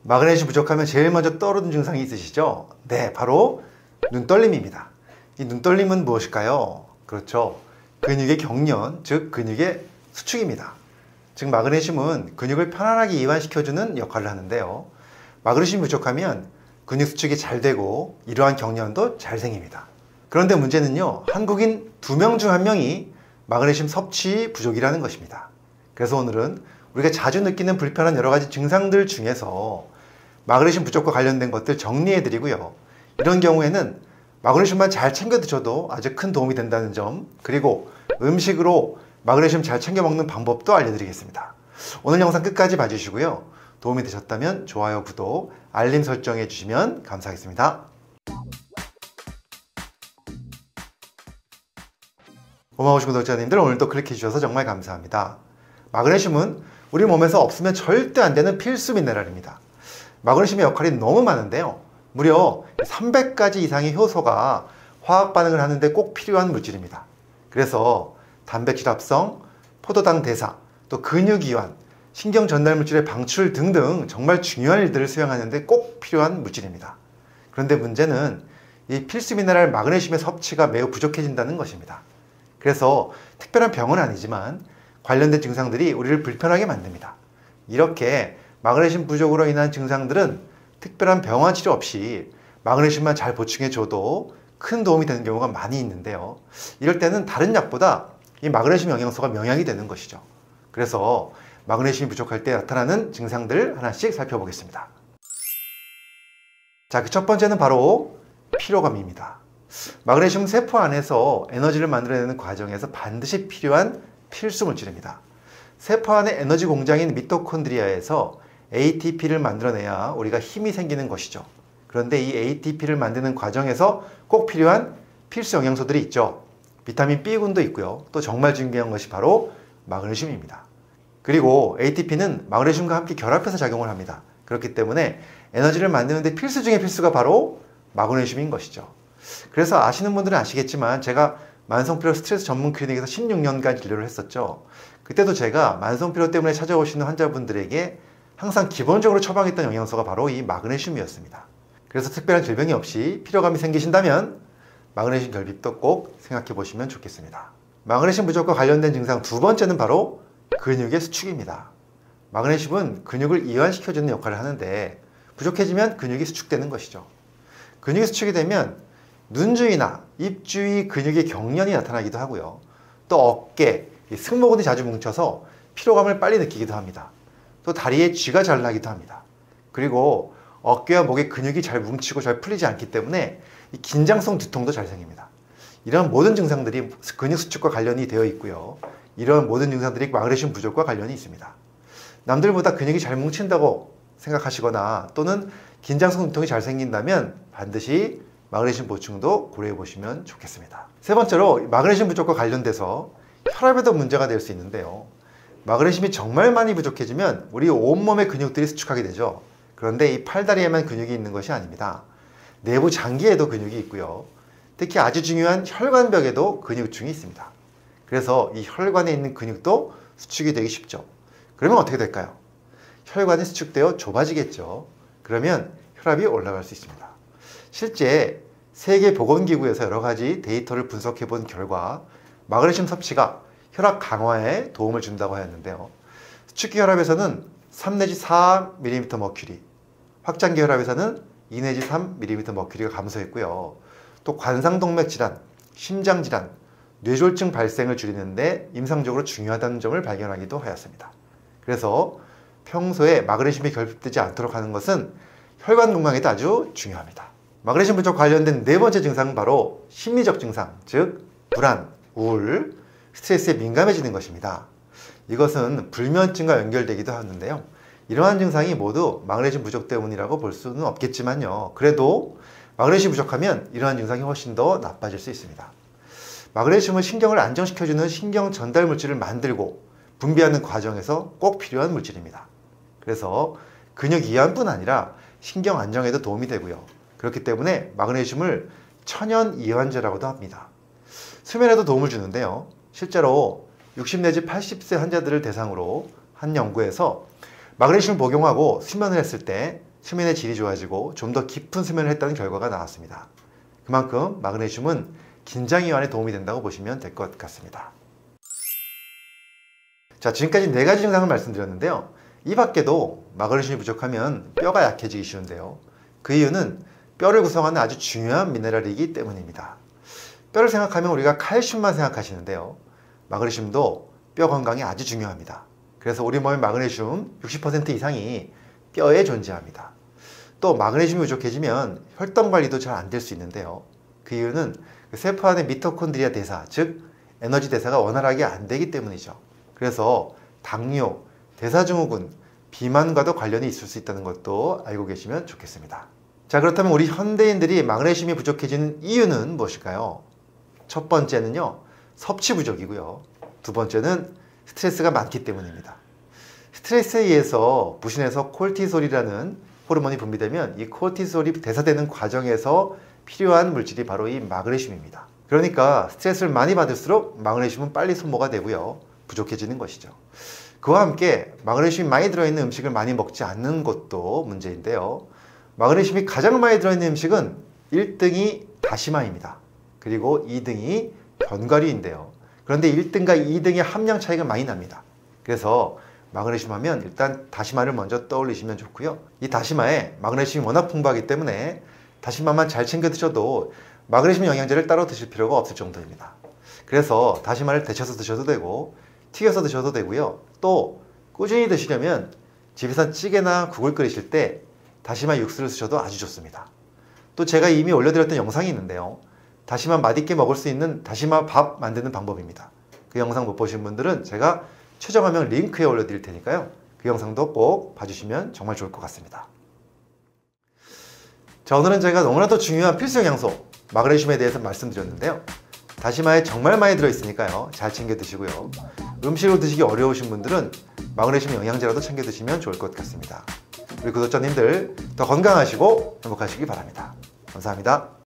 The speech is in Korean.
마그네슘 부족하면 제일 먼저 떠오르는 증상이 있으시죠? 네, 바로 눈떨림입니다. 이 눈떨림은 무엇일까요? 그렇죠. 근육의 경련, 즉 근육의 수축입니다. 즉 마그네슘은 근육을 편안하게 이완시켜주는 역할을 하는데요. 마그네슘이 부족하면 근육 수축이 잘 되고 이러한 경련도 잘 생깁니다. 그런데 문제는요, 한국인 2명 중 1명이 마그네슘 섭취 부족이라는 것입니다. 그래서 오늘은 우리가 자주 느끼는 불편한 여러 가지 증상들 중에서 마그네슘 부족과 관련된 것들 정리해 드리고요. 이런 경우에는 마그네슘만 잘 챙겨 드셔도 아주 큰 도움이 된다는 점, 그리고 음식으로 마그네슘 잘 챙겨 먹는 방법도 알려드리겠습니다. 오늘 영상 끝까지 봐주시고요. 도움이 되셨다면 좋아요, 구독, 알림 설정해 주시면 감사하겠습니다. 고마우신 구독자님들, 오늘도 클릭해 주셔서 정말 감사합니다. 마그네슘은 우리 몸에서 없으면 절대 안 되는 필수 미네랄입니다. 마그네슘의 역할이 너무 많은데요. 무려 300가지 이상의 효소가 화학 반응을 하는데 꼭 필요한 물질입니다. 그래서 단백질 합성, 포도당 대사, 또 근육 이완, 신경 전달 물질의 방출 등등 정말 중요한 일들을 수행하는데 꼭 필요한 물질입니다. 그런데 문제는 이 필수 미네랄 마그네슘의 섭취가 매우 부족해진다는 것입니다. 그래서 특별한 병은 아니지만 관련된 증상들이 우리를 불편하게 만듭니다. 이렇게 마그네슘 부족으로 인한 증상들은 특별한 병원 치료 없이 마그네슘만 잘 보충해줘도 큰 도움이 되는 경우가 많이 있는데요. 이럴 때는 다른 약보다 이 마그네슘 영양소가 명약이 되는 것이죠. 그래서 마그네슘이 부족할 때 나타나는 증상들 하나씩 살펴보겠습니다. 자, 그 첫 번째는 바로 피로감입니다. 마그네슘은 세포 안에서 에너지를 만들어내는 과정에서 반드시 필요한 필수 물질입니다. 세포 안의 에너지 공장인 미토콘드리아에서 ATP를 만들어내야 우리가 힘이 생기는 것이죠. 그런데 이 ATP를 만드는 과정에서 꼭 필요한 필수 영양소들이 있죠. 비타민 B군도 있고요. 또 정말 중요한 것이 바로 마그네슘입니다. 그리고 ATP는 마그네슘과 함께 결합해서 작용을 합니다. 그렇기 때문에 에너지를 만드는데 필수 중의 필수가 바로 마그네슘인 것이죠. 그래서 아시는 분들은 아시겠지만 제가 만성피로 스트레스 전문 클리닉에서 16년간 진료를 했었죠. 그때도 제가 만성피로 때문에 찾아오시는 환자분들에게 항상 기본적으로 처방했던 영양소가 바로 이 마그네슘이었습니다. 그래서 특별한 질병이 없이 피로감이 생기신다면 마그네슘 결핍도 꼭 생각해 보시면 좋겠습니다. 마그네슘 부족과 관련된 증상 두 번째는 바로 근육의 수축입니다. 마그네슘은 근육을 이완시켜주는 역할을 하는데 부족해지면 근육이 수축되는 것이죠. 근육이 수축이 되면 눈 주위나 입 주위 근육의 경련이 나타나기도 하고요. 또 어깨, 승모근이 자주 뭉쳐서 피로감을 빨리 느끼기도 합니다. 또 다리에 쥐가 잘 나기도 합니다. 그리고 어깨와 목의 근육이 잘 뭉치고 잘 풀리지 않기 때문에 이 긴장성 두통도 잘 생깁니다. 이런 모든 증상들이 근육 수축과 관련이 되어 있고요. 이런 모든 증상들이 마그네슘 부족과 관련이 있습니다. 남들보다 근육이 잘 뭉친다고 생각하시거나 또는 긴장성 두통이 잘 생긴다면 반드시 마그네슘 보충도 고려해 보시면 좋겠습니다. 세 번째로 마그네슘 부족과 관련돼서 혈압에도 문제가 될 수 있는데요. 마그네슘이 정말 많이 부족해지면 우리 온몸의 근육들이 수축하게 되죠. 그런데 이 팔다리에만 근육이 있는 것이 아닙니다. 내부 장기에도 근육이 있고요. 특히 아주 중요한 혈관벽에도 근육층이 있습니다. 그래서 이 혈관에 있는 근육도 수축이 되기 쉽죠. 그러면 어떻게 될까요? 혈관이 수축되어 좁아지겠죠. 그러면 혈압이 올라갈 수 있습니다. 실제 세계보건기구에서 여러 가지 데이터를 분석해 본 결과 마그네슘 섭취가 혈압 강화에 도움을 준다고 하였는데요. 수축기 혈압에서는 3 내지 4mmHg, 확장기 혈압에서는 2 내지 3mmHg가 감소했고요. 또 관상동맥 질환, 심장 질환, 뇌졸중 발생을 줄이는데 임상적으로 중요하다는 점을 발견하기도 하였습니다. 그래서 평소에 마그네슘이 결핍되지 않도록 하는 것은 혈관 건강에도 아주 중요합니다. 마그네슘 부족 관련된 네 번째 증상은 바로 심리적 증상, 즉 불안, 우울, 스트레스에 민감해지는 것입니다. 이것은 불면증과 연결되기도 하는데요. 이러한 증상이 모두 마그네슘 부족 때문이라고 볼 수는 없겠지만요. 그래도 마그네슘 부족하면 이러한 증상이 훨씬 더 나빠질 수 있습니다. 마그네슘은 신경을 안정시켜주는 신경 전달 물질을 만들고 분비하는 과정에서 꼭 필요한 물질입니다. 그래서 근육 이완뿐 아니라 신경 안정에도 도움이 되고요. 그렇기 때문에 마그네슘을 천연 이완제라고도 합니다. 수면에도 도움을 주는데요. 실제로 60 내지 80세 환자들을 대상으로 한 연구에서 마그네슘을 복용하고 수면을 했을 때 수면의 질이 좋아지고 좀 더 깊은 수면을 했다는 결과가 나왔습니다. 그만큼 마그네슘은 긴장 이완에 도움이 된다고 보시면 될 것 같습니다. 자, 지금까지 4가지 증상을 말씀드렸는데요. 이 밖에도 마그네슘이 부족하면 뼈가 약해지기 쉬운데요. 그 이유는 뼈를 구성하는 아주 중요한 미네랄이기 때문입니다. 뼈를 생각하면 우리가 칼슘만 생각하시는데요. 마그네슘도 뼈 건강에 아주 중요합니다. 그래서 우리 몸의 마그네슘 60% 이상이 뼈에 존재합니다. 또 마그네슘이 부족해지면 혈당 관리도 잘 안 될 수 있는데요. 그 이유는 세포 안의 미토콘드리아 대사, 즉 에너지 대사가 원활하게 안 되기 때문이죠. 그래서 당뇨, 대사증후군, 비만과도 관련이 있을 수 있다는 것도 알고 계시면 좋겠습니다. 자, 그렇다면 우리 현대인들이 마그네슘이 부족해지는 이유는 무엇일까요? 첫 번째는요, 섭취 부족이고요. 두 번째는 스트레스가 많기 때문입니다. 스트레스에 의해서 부신에서 콜티솔이라는 호르몬이 분비되면 이 콜티솔이 대사되는 과정에서 필요한 물질이 바로 이 마그네슘입니다. 그러니까 스트레스를 많이 받을수록 마그네슘은 빨리 소모가 되고요. 부족해지는 것이죠. 그와 함께 마그네슘이 많이 들어있는 음식을 많이 먹지 않는 것도 문제인데요. 마그네슘이 가장 많이 들어있는 음식은 1등이 다시마입니다. 그리고 2등이 견과류인데요. 그런데 1등과 2등의 함량 차이가 많이 납니다. 그래서 마그네슘 하면 일단 다시마를 먼저 떠올리시면 좋고요. 이 다시마에 마그네슘이 워낙 풍부하기 때문에 다시마만 잘 챙겨 드셔도 마그네슘 영양제를 따로 드실 필요가 없을 정도입니다. 그래서 다시마를 데쳐서 드셔도 되고 튀겨서 드셔도 되고요. 또 꾸준히 드시려면 집에서 찌개나 국을 끓이실 때 다시마 육수를 쓰셔도 아주 좋습니다. 또 제가 이미 올려드렸던 영상이 있는데요. 다시마 맛있게 먹을 수 있는 다시마 밥 만드는 방법입니다. 그 영상 못 보신 분들은 제가 최종 화면 링크에 올려드릴 테니까요. 그 영상도 꼭 봐주시면 정말 좋을 것 같습니다. 자, 오늘은 제가 너무나도 중요한 필수 영양소 마그네슘에 대해서 말씀드렸는데요. 다시마에 정말 많이 들어있으니까요. 잘 챙겨 드시고요. 음식으로 드시기 어려우신 분들은 마그네슘 영양제라도 챙겨 드시면 좋을 것 같습니다. 우리 구독자님들 더 건강하시고 행복하시기 바랍니다. 감사합니다.